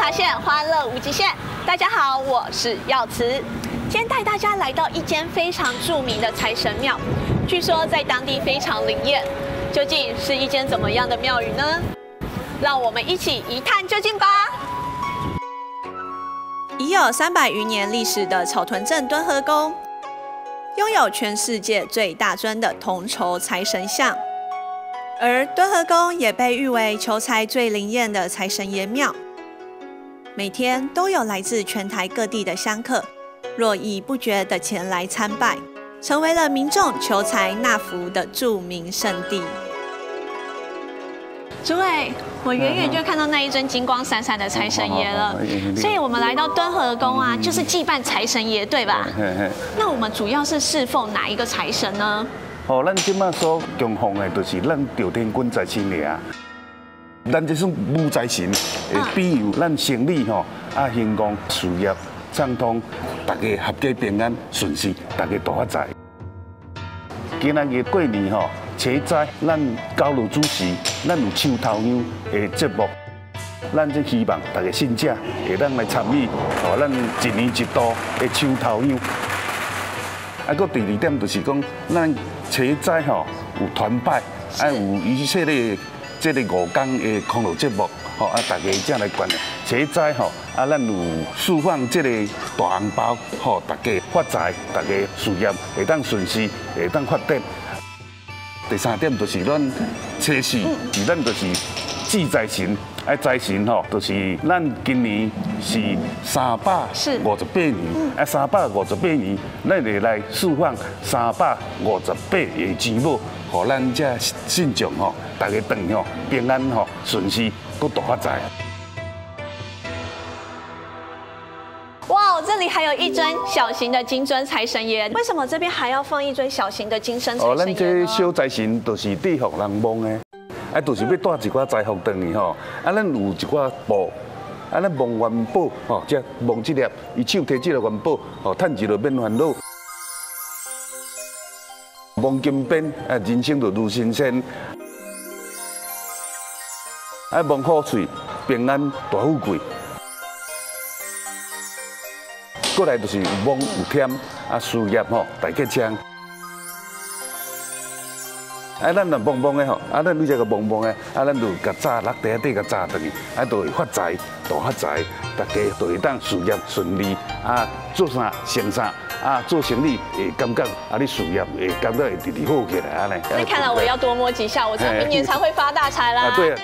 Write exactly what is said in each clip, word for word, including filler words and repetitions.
发现欢乐无极限。大家好，我是耀慈，今天带大家来到一间非常著名的财神庙，据说在当地非常灵验。究竟是一间怎么样的庙宇呢？让我们一起一探究竟吧。已有三百余年历史的草屯镇敦和宫，拥有全世界最大尊的铜筹财神像。 而敦和宫也被誉为求财最灵验的财神爷庙，每天都有来自全台各地的香客络绎不绝地前来参拜，成为了民众求财纳福的著名圣地。诸位，我远远就看到那一尊金光闪闪的财神爷了，所以我们来到敦和宫啊，就是祭拜财神爷，对吧？那我们主要是侍奉哪一个财神呢？ 哦，咱即马所供奉的，就是咱朝天君财神爷。咱这种武财神，会庇佑咱生理吼，啊，兴旺事业畅通，大家合家平安顺遂，大家大发财。今仔日过年吼，车载咱教路主持，咱有抢头香的节目，咱即希望大家信者会当来参与，哦，咱一年一度的抢头香。啊，搁第二点就是讲，咱 车载吼有团拜，啊有以色列这个五天的康乐节目，吼啊大家才来观的。车载吼啊咱有释放这个大红包，吼大家发财，大家事业会当顺遂，会当发展。第三点就是咱车市，是咱就是祭财神。 啊，财神吼，就是咱今年是三百五十八年，啊，三百五十八年，咱会来释放三百五十八个钱宝，互咱这信众吼，大家长吼平安吼顺遂，搁大发财。 哇，这里还有一尊小型的金尊财神爷，为什么这边还要放一尊小型的金身财神爷呢？哦， 咱这小财神就是地福人望的。 啊，就是要带一寡财福回去吼，啊，咱有一寡布，啊，咱望元宝吼，即望这粒，伊手提这粒元宝，吼，趁一落免烦恼。望金边，啊，人生就如新鲜。啊，望好喙，平安大富贵。过来就是望有添，啊，事业吼大吉祥。 啊，咱若旺旺的吼，啊，咱你这个旺旺的，啊，咱就甲炸落地底甲炸转去，啊，就会发财，大发财，大家就会当事业顺利，啊，做啥成啥，啊，做生意会感觉，啊，你事业会感觉会直直好起来安尼。 那看来我要多摸几下，我这样明年才会发大财啦。 啊，对啊。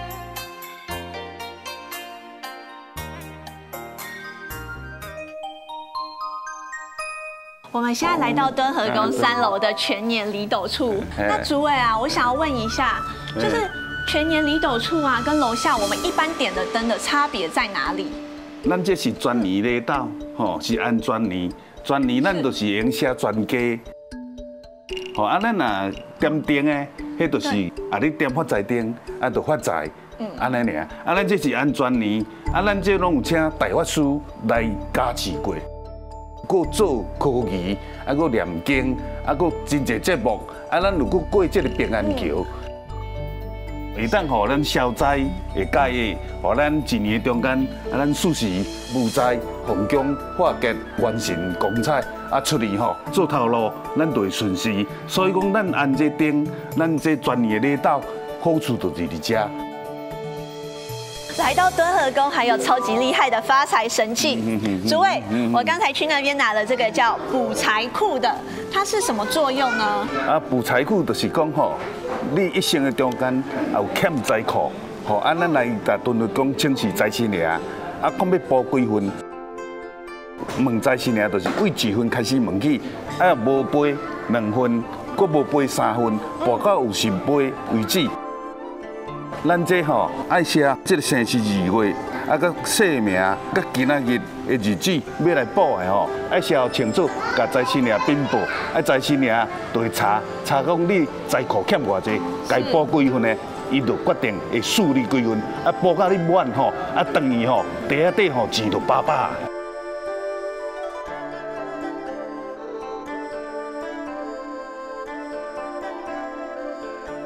我们现在来到敦和宫三楼的全年礼斗处。那主委啊，我想要问一下，就是全年礼斗处啊，跟楼下我们一般点的灯的差别在哪里？ 咱这是全年礼斗，吼，是按全年，全年咱就是用写全家。吼，啊，咱若点灯的，迄就是啊，你点发财灯，啊，就发财，安尼尔。啊，咱这是按全年，啊，咱这拢有请大法师来加持过。 搁做科技，啊，搁念经，啊，搁真侪节目，啊，咱如果过这个平安桥，会当互咱消灾会解厄，互咱一年中间，啊，咱事事无灾，逢凶化吉，完成公彩，啊，出去吼做头路，咱就会顺遂。所以讲，咱按这灯，咱这专业的礼斗，好处就是伫遮。 来到敦和宫，还有超级厉害的发财神器。诸位，我刚才去那边拿了这个叫补财库的，它是什么作用呢？ 啊，补财库就是讲吼，你一生的中间也有欠财库，吼，啊，咱来甲敦和宫请示财神爷，啊，讲要补几份？问财神爷就是为一份开始问起，啊，无赔两份，搁无赔三份，补到有十赔为止。 咱这吼爱写这个生时二月，啊，甲姓名，甲今仔日的日子要来补的吼，爱写清楚，甲财神爷禀报，啊，财神爷就会查查讲你财库欠偌济，该补几份的，伊就决定会处理几份，啊，补到你满吼，啊，等于吼地下底吼钱就饱饱。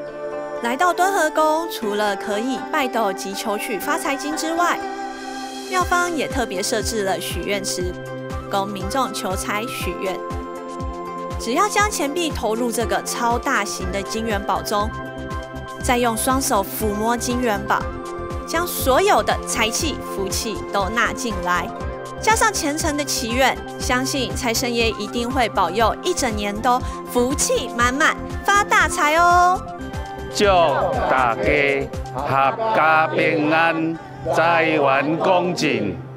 来到敦和宫，除了可以拜斗及求取发财金之外， 庙方也特别设置了许愿池，供民众求财许愿。只要将钱币投入这个超大型的金元宝中，再用双手抚摸金元宝，将所有的财气、福气都纳进来，加上虔诚的祈愿，相信财神爷一定会保佑一整年都福气满满、发大财哦！ 祝大家合家平安，财源广进。